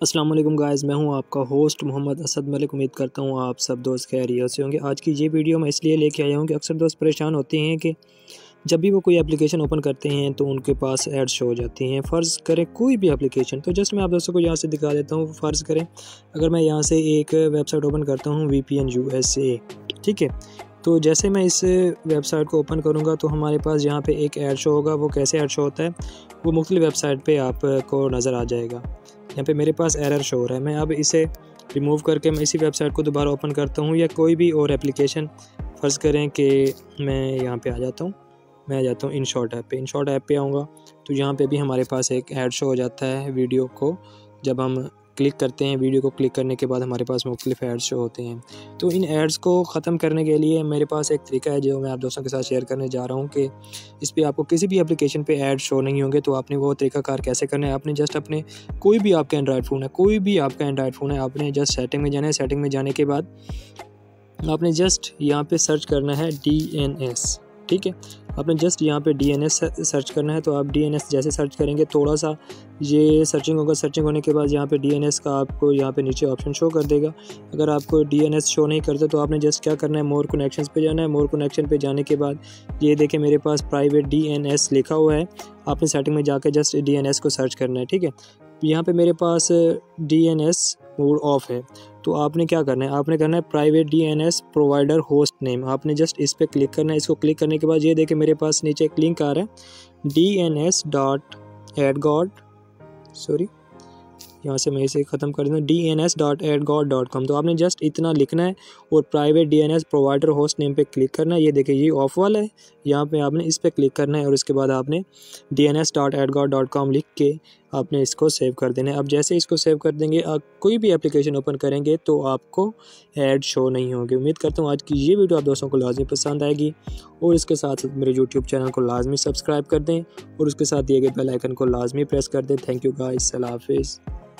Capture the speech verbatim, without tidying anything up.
अस्सलाम वालेकुम गाइस, मैं हूं आपका होस्ट मोहम्मद असद मलिक। उम्मीद करता हूं आप सब दोस्त खैरियत से होंगे। आज की ये वीडियो मैं इसलिए लेके आया हूं कि अक्सर दोस्त परेशान होते हैं कि जब भी वो कोई एप्लीकेशन ओपन करते हैं तो उनके पास एड्स शो हो जाती हैं। फ़र्ज़ करें कोई भी एप्लीकेशन, तो जस्ट मैं आप दोस्तों को यहाँ से दिखा देता हूँ। फ़र्ज़ करें अगर मैं यहाँ से एक वेबसाइट ओपन करता हूँ V P N U S A, ठीक है। तो जैसे मैं इस वेबसाइट को ओपन करूँगा तो हमारे पास यहाँ पे एक ऐड शो होगा। वो कैसे ऐड शो होता है, वो मुख्तलिफ़ वेबसाइट पे आपको नज़र आ जाएगा। यहाँ पे मेरे पास एरर शो हो रहा है। मैं अब इसे रिमूव करके मैं इसी वेबसाइट को दोबारा ओपन करता हूँ, या कोई भी और एप्लीकेशन। फ़र्ज़ करें कि मैं यहाँ पे आ जाता हूँ मैं आ जाता हूँ इन शॉर्ट ऐप पे इन शॉर्ट ऐप पे आऊँगा तो यहाँ पे भी हमारे पास एक ऐड शो हो जाता है। वीडियो को जब हम क्लिक करते हैं, वीडियो को क्लिक करने के बाद हमारे पास मुख्तलिफ़ एड्स शो होते हैं। तो इन एड्स को ख़त्म करने के लिए मेरे पास एक तरीका है जो मैं आप दोस्तों के साथ शेयर करने जा रहा हूँ कि इस पर आपको किसी भी एप्लीकेशन पे ऐड शो नहीं होंगे। तो आपने वो तरीकाकार कैसे करना है, आपने जस्ट अपने कोई भी आपका एंड्रॉयड फ़ोन है कोई भी आपका एंड्रॉयड फ़ोन है आपने जस्ट सेटिंग में जाना है। सेटिंग में जाने के बाद आपने जस्ट यहाँ पे सर्च करना है डी एन एस, ठीक है। आपने जस्ट यहाँ पे डी एन एस सर्च करना है। तो आप डी एन एस जैसे सर्च करेंगे थोड़ा सा ये सर्चिंग होगा। सर्चिंग होने के बाद यहाँ पे डी एन एस का आपको यहाँ पे नीचे ऑप्शन शो कर देगा। अगर आपको डी एन एस शो नहीं करता तो आपने जस्ट क्या करना है, मोर कनेक्शंस पे जाना है। मोर कनेक्शन पे जाने के बाद ये देखें मेरे पास प्राइवेट डी एन एस लिखा हुआ है। आपने सेटिंग में जाकर जस्ट डी एन एस को सर्च करना है, ठीक है। यहाँ पे मेरे पास D N S mode off है। तो आपने क्या करना है, आपने करना है private D N S provider host name. आपने जस्ट इस पर क्लिक करना है। इसको क्लिक करने के बाद ये देखें मेरे पास नीचे एक लिंक आ रहा है D N S dot AdGuard sorry यहाँ से मैं इसे ख़त्म कर दूँ D N S dot AdGuard dot com. तो आपने जस्ट इतना लिखना है और private D N S provider host name पे क्लिक करना है। ये देखिए ये ऑफ वाला है, यहाँ पे आपने इस पर क्लिक करना है और उसके बाद आपने D N S dot AdGuard dot com लिख के आपने इसको सेव कर देना है। अब जैसे इसको सेव कर देंगे, आप कोई भी एप्लीकेशन ओपन करेंगे तो आपको ऐड शो नहीं होगी। उम्मीद करता हूँ आज की ये वीडियो आप दोस्तों को लाजमी पसंद आएगी और इसके साथ मेरे यूट्यूब चैनल को लाजमी सब्सक्राइब कर दें और उसके साथ दिए गए बेल आइकन को लाजमी प्रेस कर दें। थैंक यू गाइस, अल्लाह हाफिज़।